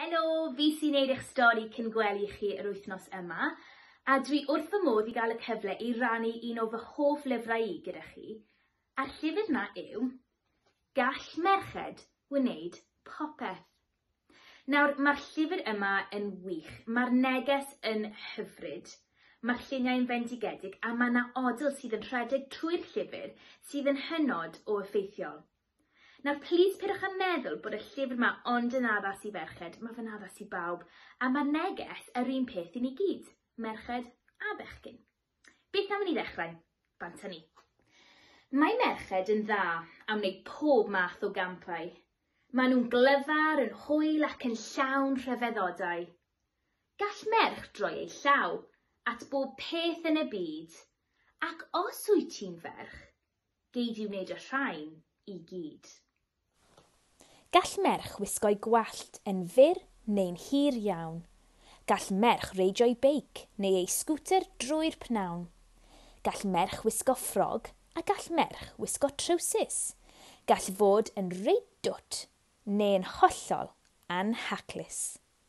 Helo, fi sy'n neud eich stori cyn gwely chi yr wythnos yma, a dwi wrth fy modd i gael y cyfle i rannu un o fy hoff lyfrau i gyda chi. A'r llyfr yna yw Gall Merched Wneud Popeth. Nawr, mae'r llyfr yma yn wych, mae'r neges yn hyfryd, mae'r lluniau'n fendigedig a mae yna odl sydd yn rhedeg trwy'r llyfr sydd yn hynod o effeithiol. Nawr, plis pidwch â meddwl bod y llyfr yma ond yn addas i ferched, mae fe'n addas i bawb, a mae neges yr un peth i ni gyd, merched a bechgyn. Beth am i ni ddechrau? Bant â ni. Mae merched yn dda am wneud pob math o gampau. Maen nhw'n glyfar, yn hwyl ac yn llawn rhyfeddodau. Gall merch droi ei llaw at bob peth yn y byd, ac os wyt ti'n ferch, gei di wneud y rhain i gyd. Gall merch wisgo'i gwallt yn fyr neu'n hir iawn. Gall merch reidio'i beic neu ei sgwter drwy'r pnawn. Gall merch wisgo ffrog a gall merch wisgo trowsus. Gall fod yn reit dwt neu'n hollol anhaclus.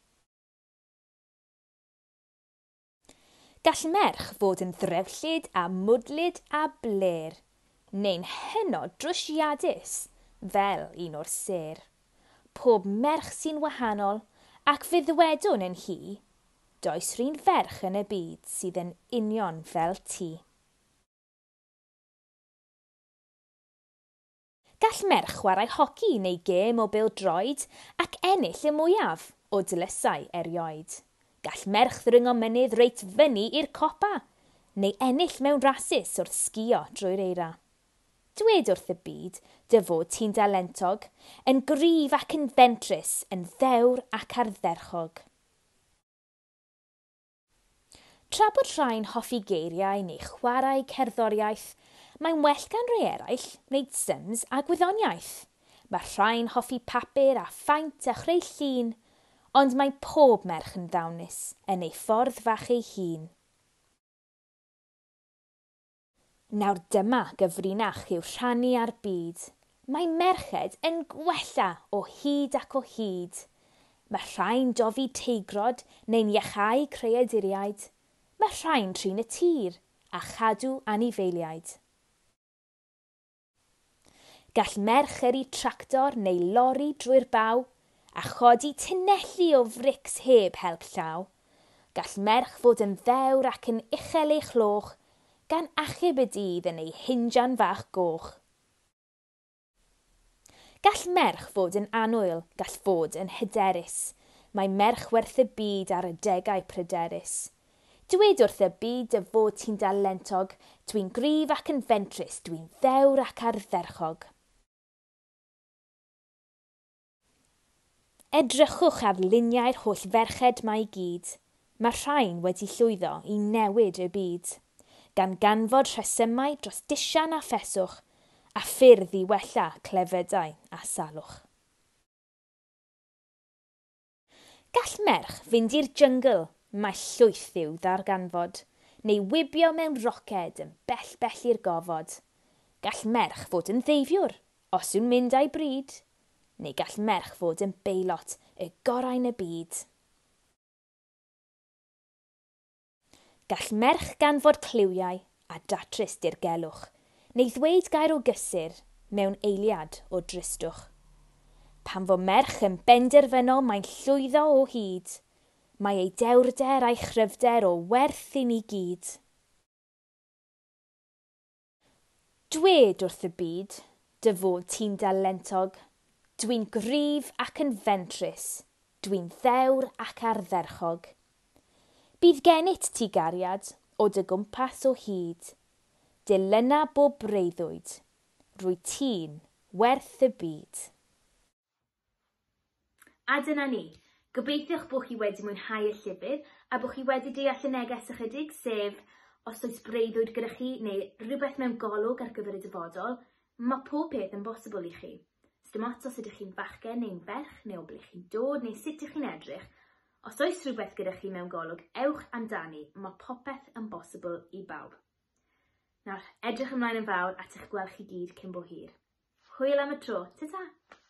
Gall merch fod yn ddrewllyd a mwdlyd a bler, neu'n hynod drwsiadus fel un o'r sêr. Pob merch sy'n wahanol ac fuddwedwn yn hi, does rhywun ferch yn y byd sydd yn union fel ti. Gall merch chwarae hoci neu gêm o bêl-droed ac ennill y mwyaf o dlysau erioed. Gall merch ddringo mynydd reit fyny i'r copa, neu ennill mewn rasys wrth sgïo drwy'r eira. Dwed wrth y byd dy fod ti'n dalentog, yn gryf ac yn fentrus, yn ddewr ac ardderchog. Tra bod rhai'n hoffi geiriau neu chwarae cerddoriaeth, mae'n well gan rhai eraill wneud syms a gwyddoniaeth. Mae rhai'n hoffi papur a phaint a chreu llun, ond mae pob merch yn ddawnus yn ei ffordd fach ei hun. Nawr dyma gyfrinach i'w rhannu ar byd. Mae merched yn gwella o hyd ac o hyd. Mae rhai'n dofi teigrod neu'n iachau creaduriaid. Mae rhai'n trin y tir a chadw anifeiliaid. Gall merch yrru tractor neu lori drwy'r baw a chodi tunelli o frics heb help llaw. Gall merch fod yn ddewr ac yn uchel ei chloch gan achub y dydd yn ei hinjan fach goch. Gall merch fod yn annwyl, gall fod yn hyderus. Mae merch werth y byd ar y degau pryderus. Dwed wrth y byd dy fod ti'n dalentog, dwi'n gryf ac yn fentrus, dwi'n ddewr ac ardderchog. Edrychwch ar luniau'r holl ferched mae gyd. Mae rhain wedi llwyddo i newid y byd, gan ganfod rhesymau dros disian a pheswch, a ffyrdd i wella clefydau a salwch. Gall merch fynd i'r jyngl, mae llwyth i'w ddarganfod, neu wibio mewn roced yn bell i'r gofod. Gall merch fod yn ddeifwr, os yw'n mynd â'i bryd, neu gall merch fod yn beilot y gorau'n y byd. Gall merch ganfod cliwiau a datrys dirgelwch, neu ddweud gair o gysur mewn eiliad o dristwch. Pan fo merch yn benderfynol mae'n llwyddo o hyd, mae ei dewrder a'i chryfder o werth i ni gyd. Dwed wrth y byd dy fod ti'n dalentog, dwi'n gryf ac yn fentrus, dwi'n ddewr ac ardderchog. Bydd gennyt ti gariad o dy gwmpas o hyd, dilyna bob breuddwyd, rwy ti'n werth y byd. A dyna ni. Gobeithiwch bod chi wedi mwynhau y llyfr a bod chi wedi deall y neges ychydig, sef os oes breuddwyd gyda chi neu rhywbeth mewn golwg ar gyfer y dyfodol, mae pob peth yn bosibl i chi. Dim ots os ydych chi'n fachgen neu'n ferch neu o ble chi'n dod neu sut ych chi'n edrych. Os oes rhywbeth gyda chi mewn golwg, ewch amdani, mae popeth yn bosibl i bawb. Nawr, edrych ymlaen yn fawr at eich gweld chi gyd cyn bo hir. Hwyl am y tro, ta-ta!